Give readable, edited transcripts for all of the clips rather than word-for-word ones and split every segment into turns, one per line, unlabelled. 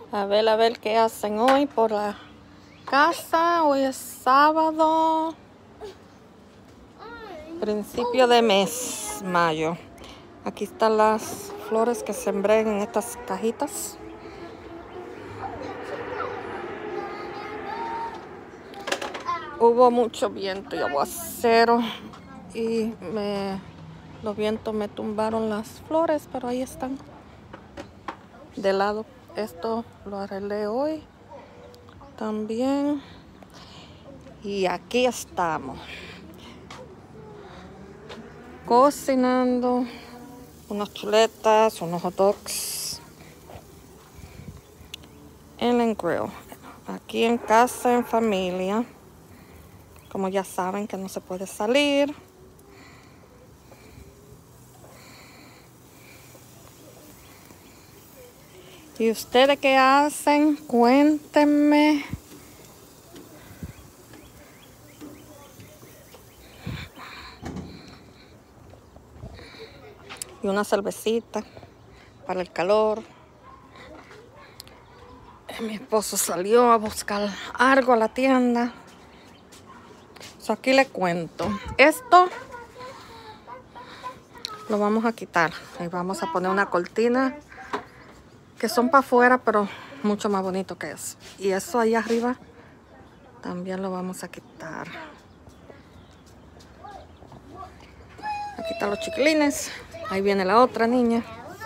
A ver qué hacen hoy por la casa. Hoy es sábado, principio de mes, mayo. Aquí están las flores que sembré en estas cajitas. Hubo mucho viento y aguacero y los vientos me tumbaron las flores, pero ahí están de lado. Esto lo arreglé hoy también. Y aquí estamos cocinando unas chuletas, unos hot dogs en el grill. Aquí en casa, en familia. Como ya saben que no se puede salir. ¿Y ustedes qué hacen? Cuéntenme. Y una cervecita para el calor. Mi esposo salió a buscar algo a la tienda. Aquí les cuento. Esto lo vamos a quitar. Y vamos a poner una cortina que son para afuera, pero mucho más bonito que eso. Y eso ahí arriba también lo vamos a quitar. Aquí están los chiquilines. Ahí viene la otra niña.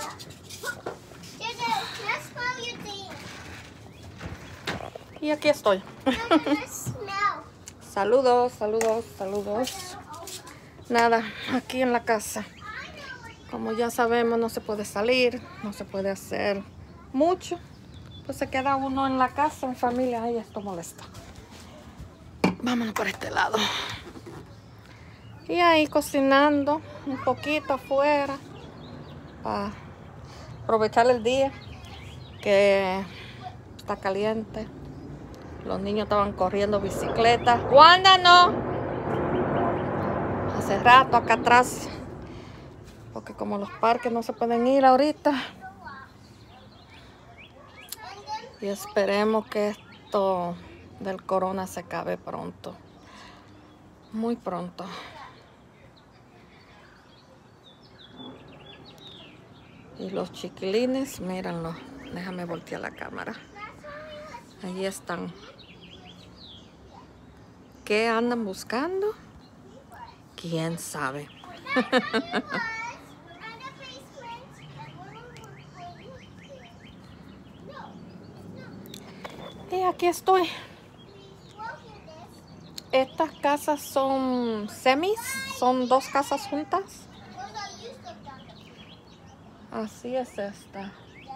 Y aquí estoy. Saludos, saludos, saludos. Nada, aquí en la casa. Como ya sabemos, no se puede salir, no se puede hacer mucho. Pues se queda uno en la casa, en familia. Ay, esto molesta. Vámonos por este lado. Y ahí cocinando un poquito afuera para aprovechar el día que está caliente. Los niños estaban corriendo bicicleta. ¡Wanda, no! Hace rato acá atrás. Porque como los parques no se pueden ir ahorita. Y esperemos que esto del corona se acabe pronto. Muy pronto. Y los chiquilines, mírenlo. Déjame voltear la cámara. Allí están. ¿Qué andan buscando? ¿Quién sabe? Y aquí estoy. Estas casas son semis. Son dos casas juntas. Así es esta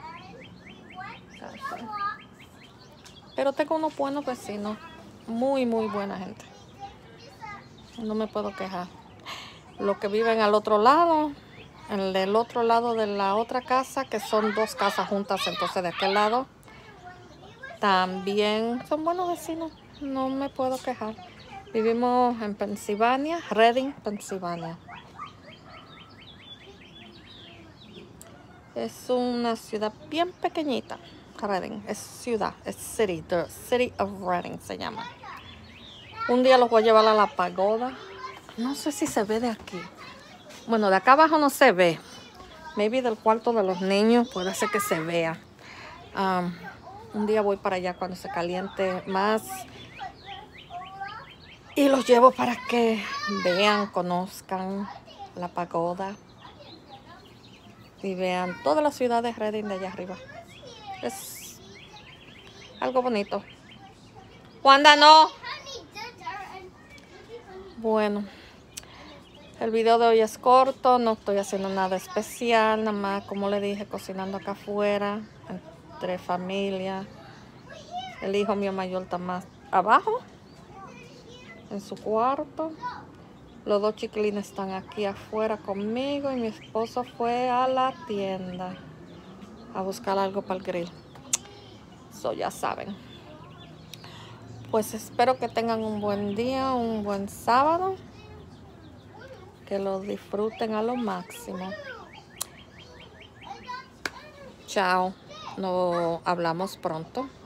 casa. Pero tengo unos buenos vecinos. Muy buena gente. No me puedo quejar. Los que viven al otro lado, el del otro lado de la otra casa, que son dos casas juntas, entonces de aquel lado, también son buenos vecinos. No me puedo quejar. Vivimos en Pensilvania, Reading, Pensilvania. Es una ciudad bien pequeñita. Reading es ciudad, es city, the city of Reading se llama. Un día los voy a llevar a la pagoda. No sé si se ve de aquí. Bueno, de acá abajo no se ve. Maybe del cuarto de los niños puede ser que se vea. Un día voy para allá cuando se caliente más. Y los llevo para que vean, conozcan la pagoda. Y vean todas las ciudades de Reading de allá arriba. Es algo bonito. Wanda, no. Bueno, el video de hoy es corto. No estoy haciendo nada especial. Nada más, como le dije, cocinando acá afuera. Entre familia. El hijo mío mayor está más abajo. En su cuarto. Los dos chiquilines están aquí afuera conmigo. Y mi esposo fue a la tienda a buscar algo para el grill. Eso ya saben. Pues espero que tengan un buen día, un buen sábado. Que lo disfruten a lo máximo. Chao. no hablamos pronto.